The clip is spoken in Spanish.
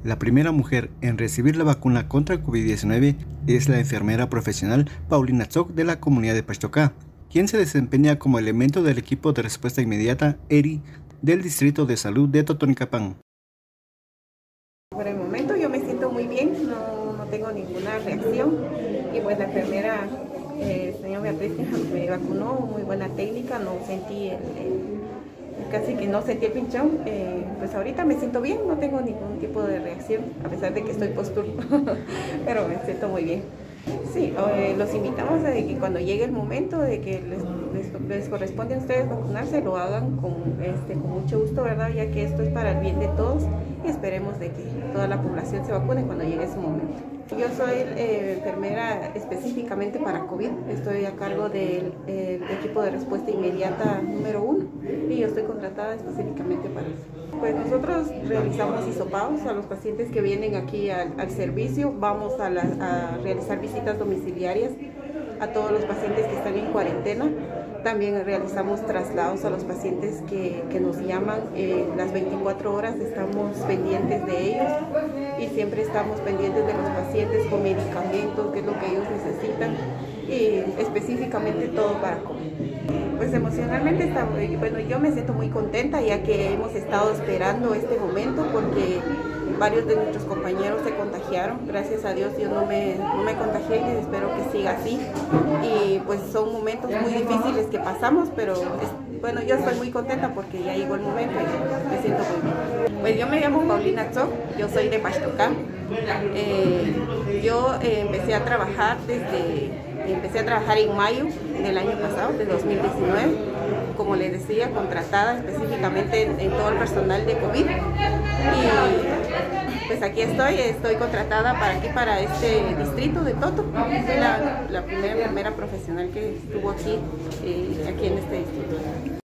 La primera mujer en recibir la vacuna contra el COVID-19 es la enfermera profesional Paulina Tzoc de la comunidad de Paxtocá, quien se desempeña como elemento del equipo de respuesta inmediata ERI del Distrito de Salud de Totonicapán. Por el momento yo me siento muy bien, no tengo ninguna reacción y pues la enfermera, señor Beatriz, me vacunó, muy buena técnica, no sentí casi que no sentí el pinchón, pues ahorita me siento bien, no tengo ningún tipo de reacción, a pesar de que estoy post-turno, pero me siento muy bien. Sí, los invitamos a que cuando llegue el momento de que les corresponde a ustedes vacunarse, lo hagan con mucho gusto, ¿verdad? Ya que esto es para el bien de todos y esperemos de que toda la población se vacune cuando llegue ese momento. Yo soy enfermera específicamente para COVID, estoy a cargo del equipo de respuesta inmediata número 1 y yo estoy contratada específicamente para eso. Pues nosotros realizamos hisopados a los pacientes que vienen aquí al servicio, vamos a realizar visitas domiciliarias a todos los pacientes que están en cuarentena. También realizamos traslados a los pacientes que nos llaman las 24 horas, estamos pendientes de ellos y siempre estamos pendientes de los pacientes con medicamentos, que es lo que ellos necesitan y específicamente todo para COVID. Pues emocionalmente bueno, yo me siento muy contenta ya que hemos estado esperando este momento porque varios de nuestros compañeros se contagiaron. Gracias a Dios yo no me contagié y espero que siga así. Y pues son momentos muy difíciles que pasamos, pero bueno, yo estoy muy contenta porque ya llegó el momento y me siento muy bien. Pues yo me llamo Paulina Tzoc, yo soy de Paxtocá. Yo empecé a trabajar en mayo del año pasado, de 2019, como les decía, contratada específicamente en todo el personal de COVID. Y pues aquí estoy contratada para este distrito de Toto. Soy la primera enfermera profesional que estuvo aquí en este distrito.